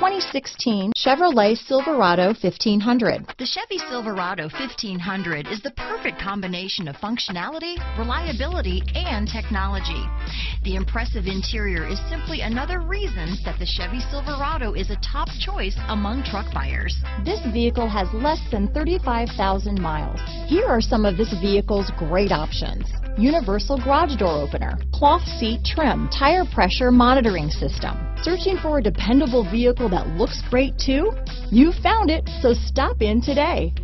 2016 Chevrolet Silverado 1500. The Chevy Silverado 1500 is the perfect combination of functionality, reliability, and technology. The impressive interior is simply another reason that the Chevy Silverado is a top choice among truck buyers. This vehicle has less than 35,000 miles. Here are some of this vehicle's great options: universal garage door opener, cloth seat trim, tire pressure monitoring system. Searching for a dependable vehicle that looks great too? You found it, so stop in today.